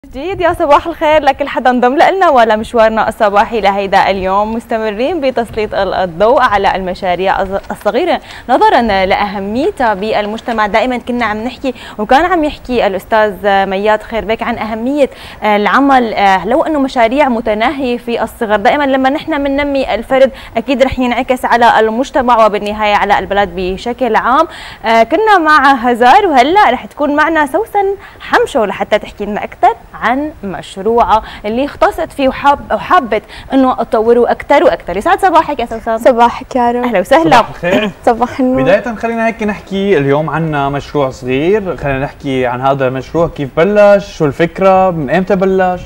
جديد يا صباح الخير لكل حدا انضم لنا ولا مشوارنا الصباحي لهيدا اليوم. مستمرين بتسليط الضوء على المشاريع الصغيرة نظرا لأهميتها بالمجتمع. دائما كنا عم نحكي وكان عم يحكي الأستاذ مياد خيربيك عن أهمية العمل، لو أنه مشاريع متناهية في الصغر. دائما لما نحن بننمي الفرد أكيد رح ينعكس على المجتمع وبالنهاية على البلد بشكل عام. كنا مع هزار وهلا رح تكون معنا سوسن حمشو لحتى تحكي لنا أكثر عن مشروعها اللي اختصت فيه وحابت انه تطوره اكثر واكثر. يسعد صباحك يا سوسن. صباحك يا رب. اهلا وسهلا. صباح الخير. صباح النور. بداية خلينا هيك نحكي اليوم عنا مشروع صغير، خلينا نحكي عن هذا المشروع، كيف بلش، شو الفكرة، من امتى بلش؟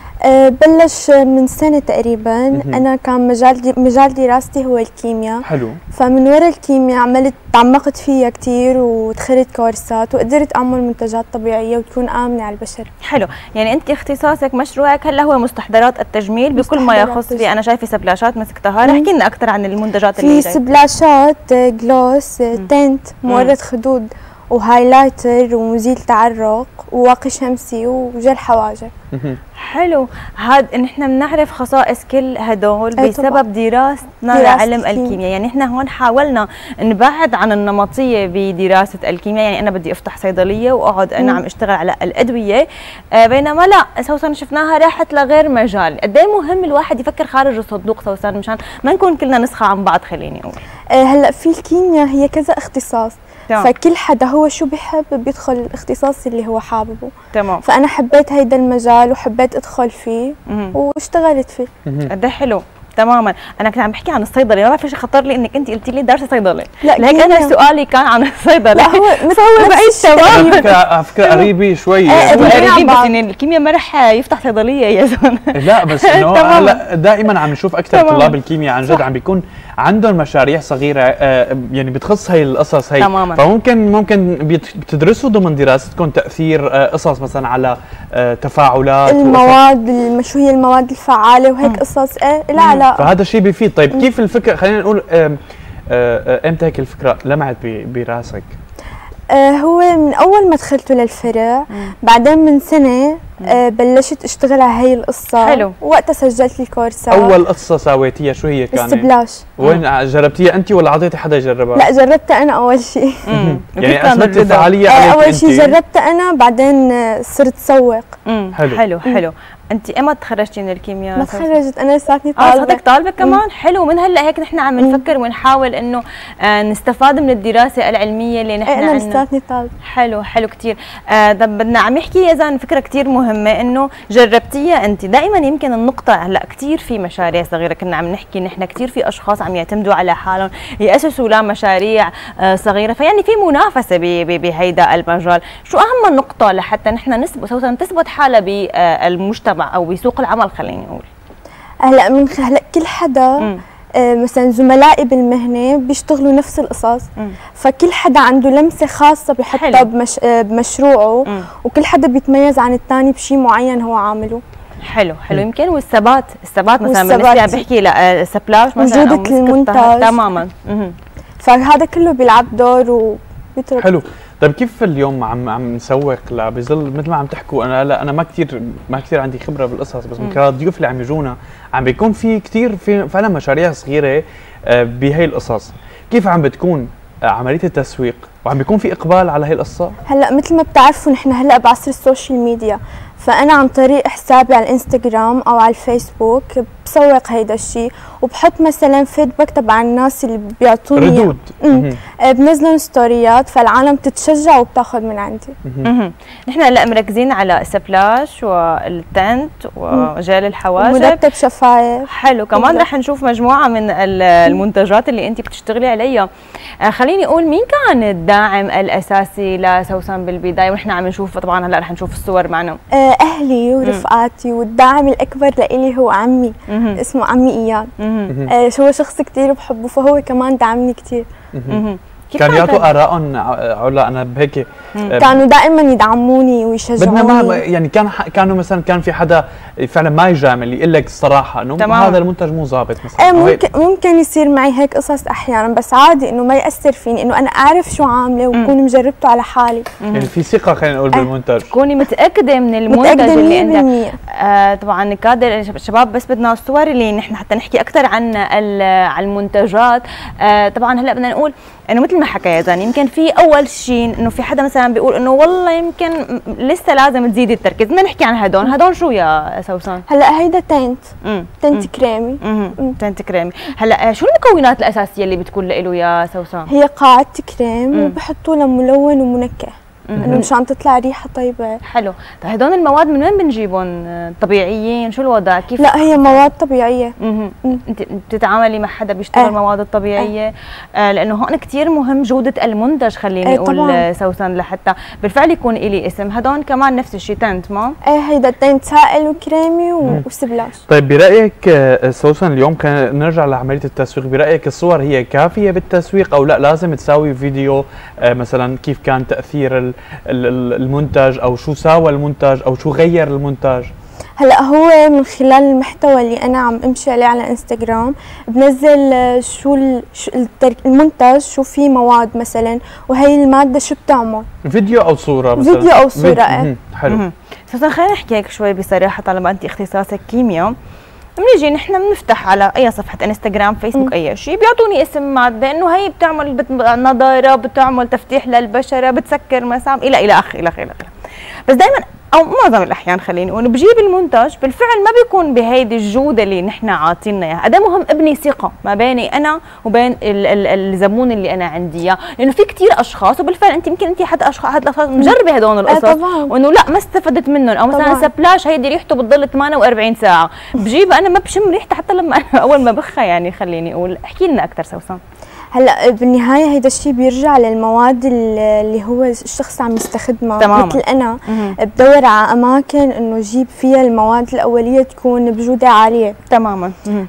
بلش من سنة تقريبا. أنا كان مجال دراستي هو الكيمياء. حلو. فمن وراء الكيمياء تعمقت فيها كثير ودخلت كورسات وقدرت أعمل منتجات طبيعية وتكون آمنة على البشر. حلو، يعني أنت اختصاصك مشروعك هلا هو مستحضرات التجميل بكل ما يخص في، أنا شايفة سبلاشات مسكتها، احكي لنا أكثر عن المنتجات اللي في سبلاشات، جلوس، تنت، مورد خدود وهايلايتر ومزيل تعرق وواقي شمسي وجل حواجب. حلو، هاد نحن بنعرف خصائص كل هدول بسبب دراستنا لعلم الكيمياء. يعني نحن هون حاولنا نبعد عن النمطيه بدراسه الكيمياء، يعني انا بدي افتح صيدليه واقعد انا عم اشتغل على الادويه، بينما لا سوسن شفناها راحت لغير مجال. قد ايه مهم الواحد يفكر خارج الصندوق سوسن مشان ما نكون كلنا نسخه عن بعض. خليني اقول هلا في الكيمياء هي كذا اختصاص، فكل حدا هو شو بيحب بيدخل الاختصاص اللي هو حاببه. تمام. فانا حبيت هيدا المجال وحبيت ادخل فيه واشتغلت فيه. قد ايه حلو. تماما. انا كنت عم بحكي عن الصيدله، ما بعرف ليش خطر لي انك انت قلتي لي دارسه صيدله، لهيك انا سؤالي كان عن الصيدله. لا هو بعيد تمام. على فكره قريبه شوي. قريبه بس يعني الكيمياء ما رح يفتح صيدليه يا زلمه. لا بس انه هلا دائما عم نشوف اكثر طلاب الكيمياء عن جد عم بيكون عندهم مشاريع صغيره يعني بتخص هي القصص هي. تماما. فممكن بتدرسوا ضمن دراستكم تاثير قصص مثلا على تفاعلات المواد، شو هي المواد الفعاله وهيك قصص لها علاقه. فهذا الشيء بيفيد. طيب كيف الفكره، خلينا نقول امتى هيك الفكره لمعت براسك؟ هو من اول ما دخلت للفرع، بعدين من سنه بلشت اشتغل على هي القصه. حلو. وقتها سجلت الكورسات. اول قصه سويتيها شو هي كانت؟ السبلاش. وين جربتيها انت ولا اعطيتي حدا يجربها؟ لا جربتها انا اول شيء. يعني اثبتت الفعاليه عليك انت؟ اول شيء جربتها انا، بعدين صرت سوق. حلو. انت ايمتى تخرجتي من الكيمياء؟ ما تخرجت، انا لساتني طالبه. لساتك طالبه كمان؟ حلو. من هلا هيك نحن عم نفكر ونحاول انه نستفاد من الدراسه العلميه اللي نحن عندنا. انا لساتني طالبه. حلو كثير. بدنا عم يحكي يا زان فكره كثير مهمه انه جربتيها انت. دائما يمكن النقطه هلا كثير في مشاريع صغيره، كنا عم نحكي نحن كثير في اشخاص عم يعتمدوا على حالهم ياسسوا لمشاريع صغيره، فيعني في منافسه بهيدا المجال. شو اهم النقطه لحتى نحن تثبت حالها بالمجتمع او بسوق العمل؟ خليني اقول هلا كل حدا مثلا زملائي بالمهنه بيشتغلوا نفس القصص، فكل حدا عنده لمسه خاصه بحطها بمشروعه، وكل حدا بيتميز عن الثاني بشيء معين هو عامله. حلو. يمكن والثبات مثلا بالنسبه عم بحكي لسبلاش مثلا وجوده المنتج. تماما. فهذا كله بيلعب دور وبيترك. حلو. طيب كيف اليوم عم نسوق بظل مثل ما عم تحكوا؟ انا ما كثير عندي خبره بالقصص، بس من خلال الضيوف اللي عم يجونا عم بيكون في كثير فعلا مشاريع صغيره بهي القصص. كيف عم بتكون عمليه التسويق وعم بيكون في اقبال على هي القصه؟ هلا مثل ما بتعرفوا نحن هلا بعصر السوشيال ميديا، فانا عن طريق حسابي على الانستغرام او على الفيسبوك بسوق هيدا الشيء، وبحط مثلا فيدباك تبع الناس اللي بيعطوني ردود. بنزلهم ستوريات، فالعالم تتشجع وبتاخذ من عندي. نحن هلا مركزين على سبلاش والتنت وجل الحواجب مرتب شفايف. حلو. كمان رح نشوف مجموعه من المنتجات اللي انت بتشتغلي عليها. خليني اقول مين كان الداعم الاساسي لسوسن بالبدايه؟ ونحن عم نشوف طبعا هلا رح نشوف الصور معنا. اهلي ورفقاتي، والداعم الاكبر لإلي هو عمي. اسمه عمي اياد. هو شخص كثير بحبه، فهو كمان دعمني كثير. كانوا يعطوا ارائهم علا؟ انا بهيك كانوا دائما يدعموني ويشجعوني. بدنا ما يعني كانوا مثلا كان في حدا فعلا ما يجامل يقول لك الصراحه انه هذا المنتج مو ظابط مثلا؟ ممكن يصير معي هيك قصص احيانا، بس عادي انه ما ياثر فيني، انه انا اعرف شو عامله وبكون مجربته على حالي. يعني في ثقه خلينا نقول بالمنتج، تكوني متاكده من المنتج اللي انت طبعا كادر الشباب. بس بدنا الصور اللي نحن حتى نحكي اكثر عن المنتجات. طبعا هلا بدنا نقول انه مثل ما حكى يزن، يمكن في اول شيء انه في حدا مثلا بيقول انه والله يمكن لسه لازم تزيدي التركيز. بدنا نحكي عن هدول شو يا سوسن؟ هلا هيدا تنت كريمي. تنت كريمي. هلا شو المكونات الاساسيه اللي بتكون له يا سوسن؟ هي قاعدة كريم وبحطوا له ملون ومنكه انه مشان تطلع ريحه طيبه. حلو. طيب هدول المواد من وين بنجيبهم؟ طبيعيين؟ شو الوضع؟ كيف؟ لا هي مواد طبيعيه. انت بتتعاملي مع حدا بيشتغل المواد الطبيعيه؟ لانه هون كثير مهم جوده المنتج. خليني اقول سوسن لحتى بالفعل يكون إلي اسم. هدول كمان نفس الشيء تنت ما؟ هيدا تنت سائل وكريمي وسبلاش. طيب برايك سوسن اليوم كان نرجع لعمليه التسويق، برايك الصور هي كافيه بالتسويق او لا لازم تساوي فيديو مثلا كيف كان تاثير المنتج او شو ساوى المنتج او شو غير المنتج؟ هلا هو من خلال المحتوى اللي انا عم امشي عليه على انستغرام بنزل شو المنتج، شو فيه مواد مثلا وهي الماده شو بتعمل. فيديو او صوره مثلا؟ فيديو او صوره. حلو. بس خلينا نحكي هيك شوي بصراحه، طالما انت اختصاصك كيمياء بنيجي نحن بنفتح على اي صفحه انستغرام فيسبوك اي شيء بيعطوني اسم ماده انه هي بتعمل نضاره، بتعمل تفتيح للبشره، بتسكر مسام الى اخره الى اخره. بس دائما او معظم الاحيان خليني نقول بجيب المنتج بالفعل ما بيكون بهيدي الجوده اللي نحن عاطينا اياها. قد مهم ابني ثقه ما بيني انا وبين الزبون اللي انا عندي اياه، لانه في كثير اشخاص وبالفعل انت يمكن انت حد الاشخاص مجربه هدول القصص وانه لا ما استفدت منهم، او مثلا سبلاش هيدي ريحته بتضل 48 ساعه بجيبها انا ما بشم ريحتها حتى لما انا اول ما بخها. يعني خليني اقول احكي لنا اكثر سوسن. هلا بالنهايه هيدا الشيء بيرجع للمواد اللي هو الشخص عم يستخدمها. تماما. مثل انا بدور على اماكن انه اجيب فيها المواد الاوليه تكون بجوده عاليه. تماما.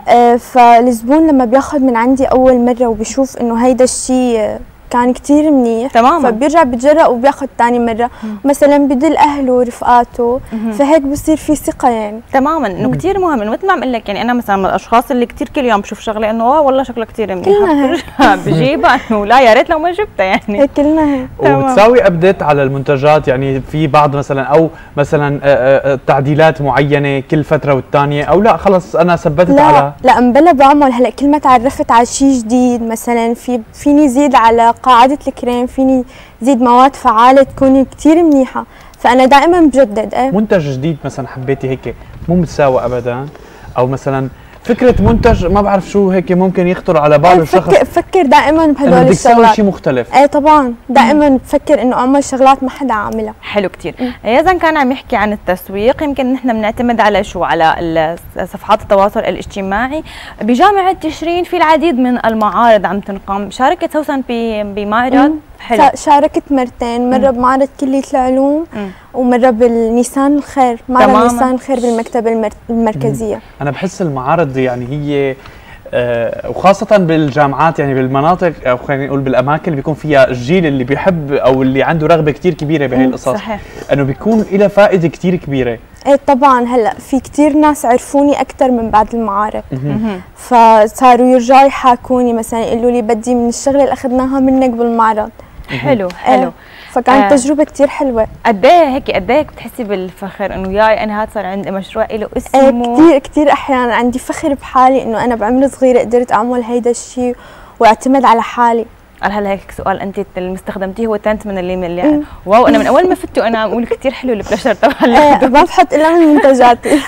فالزبون لما بياخذ من عندي اول مره وبيشوف انه هيدا الشيء كان كتير منيح تماما فبيرجع بتجرأ وبياخذ ثاني مره مثلا بدل اهله ورفقاته فهيك بصير في ثقه. يعني تماما انه كثير مهم انه مثل ما عم اقول لك. يعني انا مثلا من الاشخاص اللي كثير كل يوم بشوف شغله انه والله شكلها كثير منيحه بجيبها انه لا يا ريت لو ما جبتها. يعني هيك كلنا هيك. وبتساوي ابديت على المنتجات، يعني في بعض مثلا او مثلا تعديلات معينه كل فتره والثانيه او لا خلص انا ثبتت على لا مبلا بعمل. هلا كل ما تعرفت على شيء جديد مثلا فيني زيد على قاعدة الكريم، فيني زيد مواد فعالة تكون كتير منيحة، فأنا دائما بجدد. منتج جديد مثلا حبيتي هيك مو متساوى أبدا، أو مثلا فكرة منتج ما بعرف شو هيك ممكن يخطر على بال الشخص؟ بفكر دائما بهدول الشغلات. بدك تسوي شيء مختلف. طبعا دائما بفكر انه اعمل شغلات ما حدا عاملها. حلو كثير. يزن كان عم يحكي عن التسويق، يمكن نحن بنعتمد على شو؟ على صفحات التواصل الاجتماعي. بجامعة تشرين في العديد من المعارض عم تنقام. شاركت سوسن بمعرض؟ حلو. شاركت مرتين، مرة بمعرض كلية العلوم ومرة بالنيسان الخير، معرض نيسان الخير بالمكتبة المركزية. أنا بحس المعارض يعني هي وخاصة بالجامعات يعني بالمناطق أو خلينا نقول بالأماكن اللي بيكون فيها الجيل اللي بيحب أو اللي عنده رغبة كتير كبيرة بهي القصص. صحيح. إنه بيكون إلها فائدة كتير كبيرة. طبعا هلا في كتير ناس عرفوني أكثر من بعد المعارض. فصاروا يرجعوا يحاكوني مثلا يقولوا لي بدي من الشغلة اللي أخذناها منك بالمعرض. حلو حلو. فكانت تجربة كتير حلوة. قد ايه هيك بتحسي بالفخر انه ياي انا هاد صار عندي مشروع له اسمه؟ كتير احيانا عندي فخر بحالي انه انا بعمر صغيرة قدرت اعمل هيدا الشيء واعتمد على حالي. هلا هيك سؤال، انت اللي استخدمتيه هو تنت من اللي واو انا من اول ما فتوا انا بقول كثير حلو البلاشر تبع ما بحط الا من منتجاتي.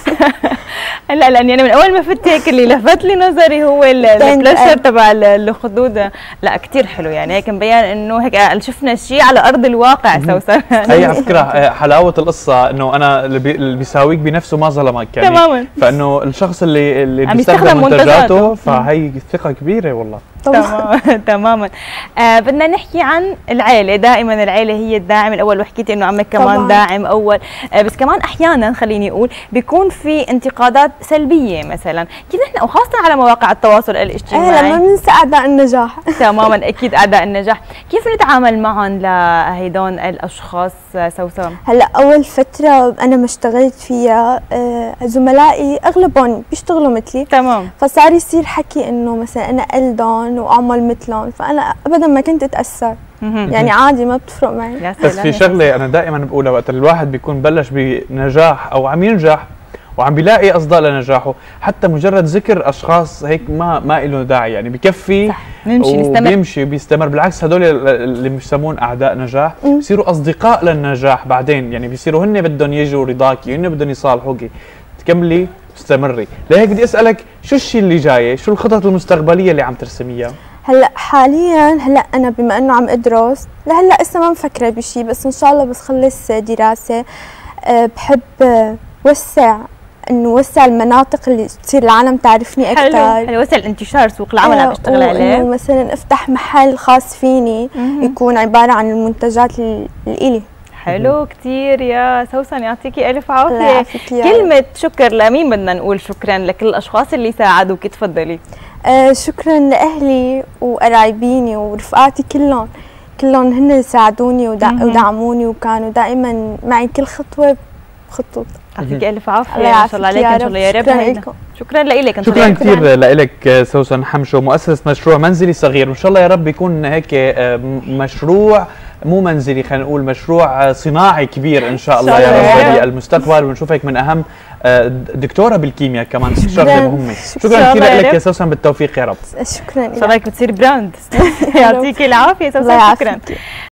هلا لاني انا من اول ما فت هيك اللي لفت لي نظري هو البلاشر تبع الخدود. لا كثير حلو يعني هيك مبين انه هيك شفنا شيء على ارض الواقع. سوسن هي على فكره حلاوه القصه انه انا اللي بيساويك بنفسه ما ظلمك يعني. تماما. فانه الشخص اللي بيستخدم منتجاته فهي ثقه كبيره والله. طبعا. تماما. بدنا نحكي عن العيله، دائما العيله هي الداعم الاول، وحكيتي انه عمك كمان طبعاً. داعم اول، بس كمان احيانا خليني اقول بيكون في انتقادات سلبيه مثلا، كيف نحن وخاصه على مواقع التواصل الاجتماعي. لما بننسى اعداء النجاح. تماما، اكيد اعداء النجاح، كيف نتعامل معهم لهيدون الاشخاص سوسن؟ هلا اول فتره انا ما اشتغلت فيها زملائي اغلبهم بيشتغلوا مثلي، تمام، فصار يصير حكي انه مثلا انا قلدهم واعمل مثلهم، فانا ابدا ما كنت اتاثر، يعني عادي ما بتفرق معي. بس في شغله انا دائما بقولها، وقت الواحد بيكون بلش بنجاح او عم ينجح وعم بيلاقي اصداء لنجاحه، حتى مجرد ذكر اشخاص هيك ما له داعي، يعني بكفي وبيمشي بيستمر. بالعكس هدول اللي بيسمون اعداء نجاح بصيروا اصدقاء للنجاح بعدين، يعني بيصيروا هن بدهم يجوا رضاكي، هن بدهم يصالحوكي، تكملي استمري. لهيك بدي اسالك شو الشيء اللي جاي، شو الخطط المستقبليه اللي عم ترسميها؟ هلا حاليا انا بما انه عم ادرس لهلا لسه ما مفكره بشيء، بس ان شاء الله بس خلص دراسه بحب وسع المناطق اللي تصير العالم تعرفني اكثر. حلو، وسع الانتشار، سوق العمل عم بشتغل عليه، مثلا افتح محل خاص فيني يكون عباره عن المنتجات الإلي. حلو كثير يا سوسن، يعطيكي الف عافيه. كلمه شكر لمين بدنا نقول شكرا؟ لكل الاشخاص اللي ساعدوك، تفضلي. شكرا لاهلي وقرايبيني ورفقاتي كلهم هن ساعدوني ودعموني وكانوا دائما معي كل خطوه بخطوط. يعطيكي الف عافيه، ما شاء الله عليك، ان شاء الله يا رب. شكرا لكم. شكرا لك. شكرا كثير لك سوسن حمشو، مؤسسة مشروع منزلي صغير، وان شاء الله يا رب يكون هيك مشروع مو منزلي، خلينا نقول مشروع صناعي كبير ان شاء الله يا رب بالمستقبل، ونشوفك من اهم دكتوره بالكيمياء كمان، شغله مهمه. شكرا كثير لك يا سوسن، بالتوفيق يا رب. شكرا لك، بتصير براند. يعطيكي العافيه سوسن، شكرا.